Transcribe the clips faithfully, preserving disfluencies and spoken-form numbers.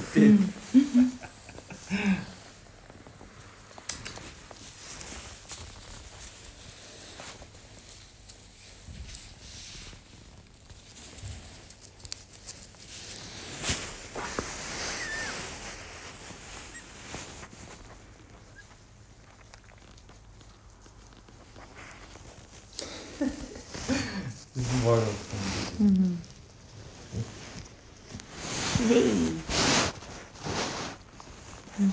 dit. Dit is mooi op. Mm-hmm. Nee. Mm.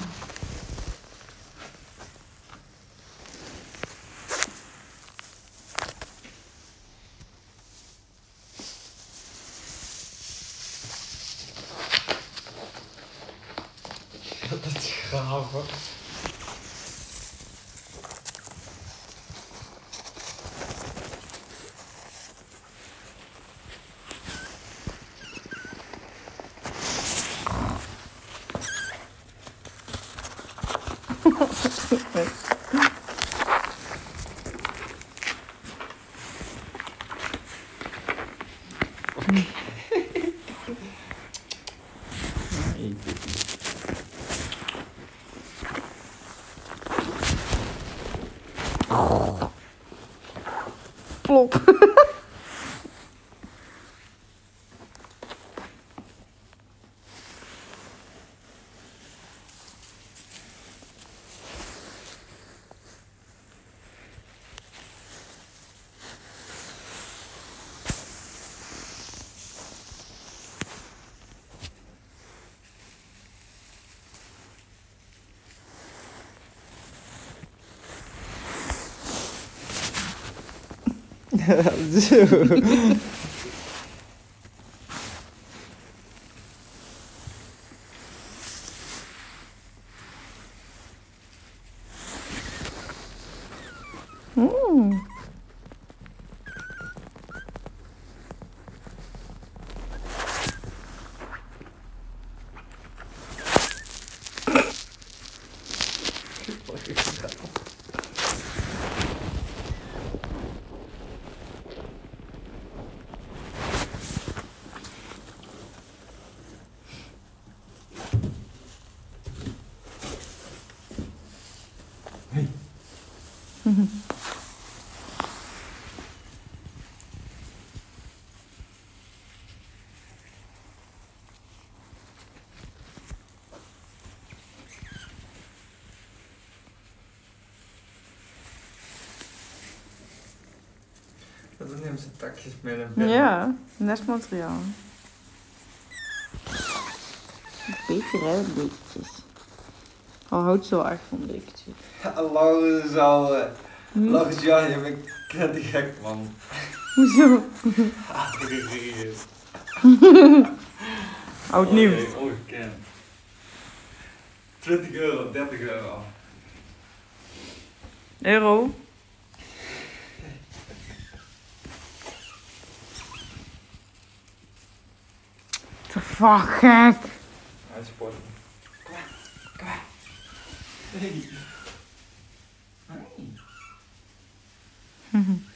Dat is graven. Plop. Zo. Mm. Hey. Mm-hmm. Dan nemen ze takjes mee naar binnen. Ja, nestmateriaal. Beetje hè, beetjes. Al houdt zo erg van beetjes. Laura is al... Uh, Hm? Laura is ja, je bent knettig gek man. Hoezo? Oud nieuws. Oh, ongekend. twintig euro, dertig euro. Euro? Te fuck gek. Hij is sporten. Kom maar, kom maar. Hey. Hey. Mm.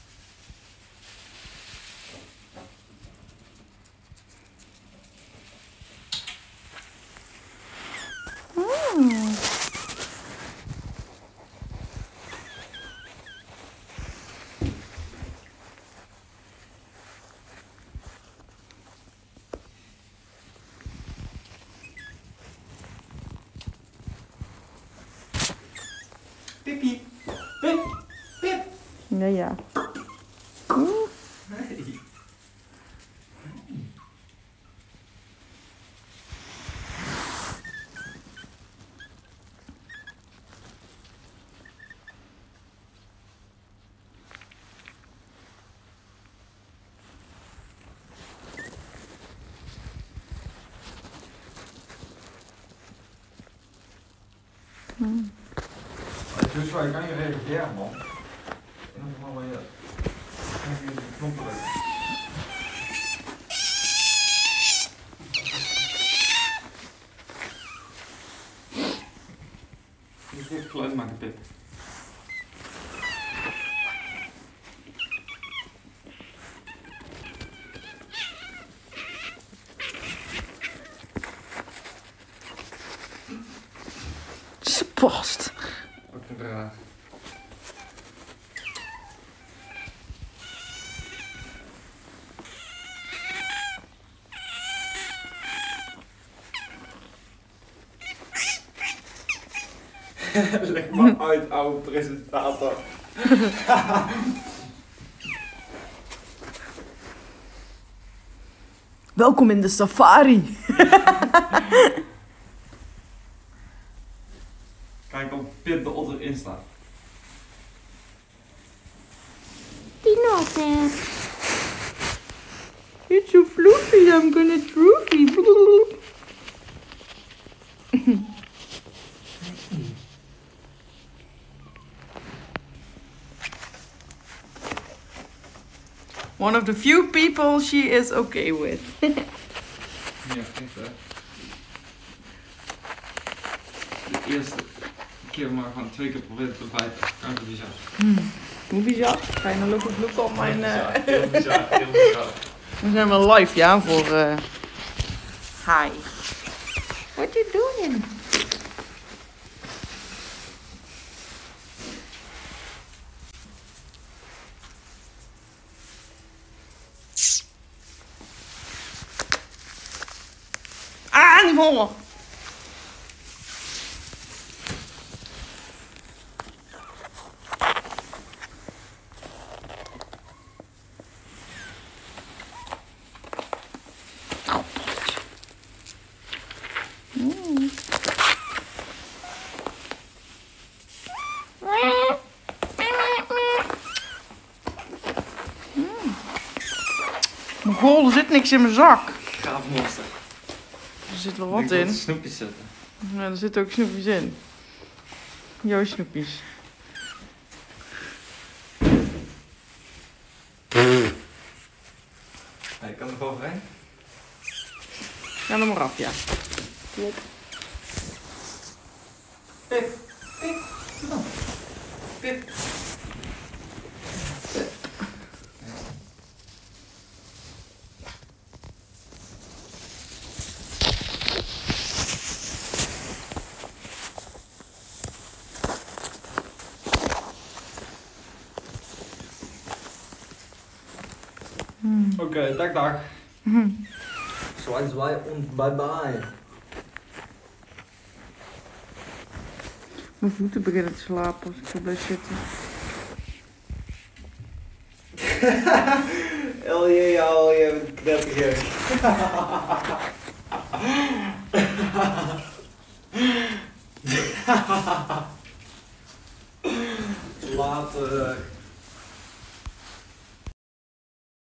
Pippi. Pip. Pip. Ja, ja. Oeh. Hey. Mm. Dus waar, je kan je reageren man. In ieder geval waar je... Kijk hier de knop drukken. Je moet even geluid maken, Pip. vast. Ook raar. Leg maar uit, oude presentator. Welkom in de safari. Kijk op Piptheotter Insta. Piptheotter. It's so fluffy, I'm gonna droopy. One of the few people she is okay with. Ja, echt hè. De eerste keer maar gewoon twee keer proberen te bijten. Kanker bizar. Hmm. Hoe bizar? Ga je nou lopen vloeken op mijn... Uh... Heel bizar, heel bizar. We zijn wel live, ja, voor... Uh... Hi. What you doing? Ah, die honger. Mm. Mijn goal, er zit niks in mijn zak. Graafmonster. Er zit wel wat in. Ik snoepjes zetten. Ja, er zitten ook snoepjes in. Jouw snoepjes. Hey, kan er bovenheen? Ga er maar af, ja. Klop. Pip, Pip, doe dan. Pip. Hmm. Oké, okay, dag dag. Hmm. Zwei, zwei und bye bye. Mijn voeten beginnen te slapen als ik zo blijf zitten. Elje, ja, je bent knettergek. Later.